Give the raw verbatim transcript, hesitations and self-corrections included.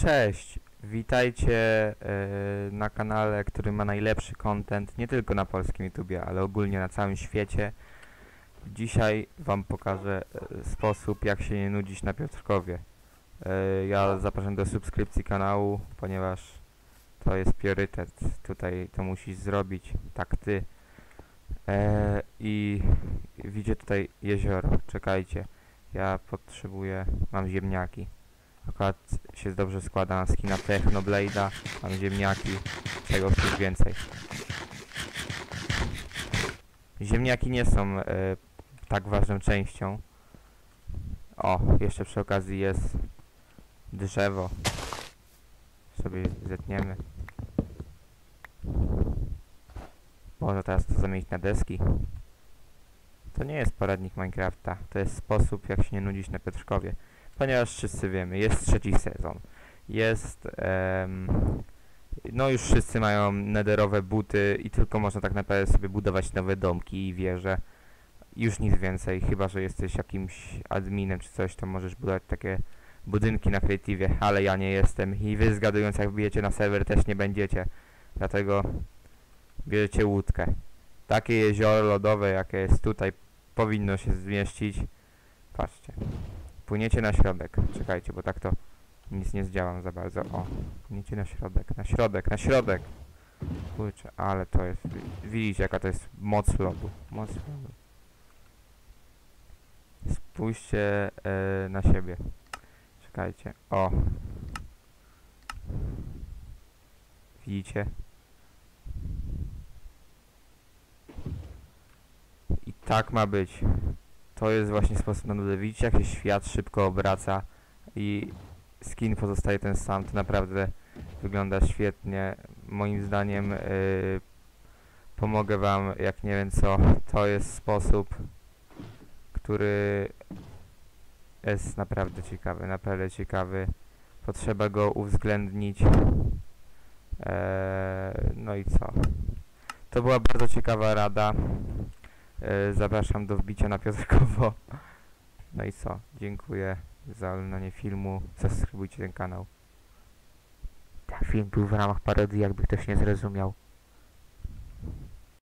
Cześć, witajcie e, na kanale, który ma najlepszy content nie tylko na polskim YouTubie, ale ogólnie na całym świecie. Dzisiaj wam pokażę e, sposób, jak się nie nudzić na Piotrkowie. E, ja zapraszam do subskrypcji kanału, ponieważ to jest priorytet. Tutaj to musisz zrobić, tak ty. E, I widzicie tutaj jezioro, czekajcie. Ja potrzebuję, mam ziemniaki. Akurat się dobrze składa na skina Technoblade'a, mam ziemniaki, czego chcesz więcej. Ziemniaki nie są e, tak ważną częścią. O, jeszcze przy okazji jest drzewo. Sobie zetniemy. Można teraz to zamienić na deski. To nie jest poradnik Minecrafta, to jest sposób, jak się nie nudzić na Piotrkowie. Ponieważ wszyscy wiemy, jest trzeci sezon. Jest... Em, no już wszyscy mają nederowe buty i tylko można tak naprawdę sobie budować nowe domki i wieże. Już nic więcej, chyba że jesteś jakimś adminem czy coś, to możesz budować takie budynki na Creative'ie, ale ja nie jestem i wy zgadując jak wbijecie na serwer też nie będziecie. Dlatego bierzecie łódkę. Takie jezioro lodowe jakie jest tutaj powinno się zmieścić. Patrzcie. Płyniecie na środek. Czekajcie, bo tak to nic nie zdziałam za bardzo. O, płyniecie na środek, na środek, na środek. Kurczę, ale to jest... Widzicie jaka to jest moc lodu. Moc lodu. Spójrzcie e, na siebie. Czekajcie. O. Widzicie? I tak ma być. To jest właśnie sposób na nudę. Widzicie jak się świat szybko obraca i skin pozostaje ten sam. To naprawdę wygląda świetnie. Moim zdaniem yy, pomogę wam, jak nie wiem co. To jest sposób, który jest naprawdę ciekawy, naprawdę ciekawy. Potrzeba go uwzględnić. Eee, no i co? To była bardzo ciekawa rada. Zapraszam do wbicia na Piotrkowo. No i co? Dziękuję za oglądanie filmu. Zasubskrybujcie ten kanał. Ten film był w ramach parodii, jakby ktoś nie zrozumiał.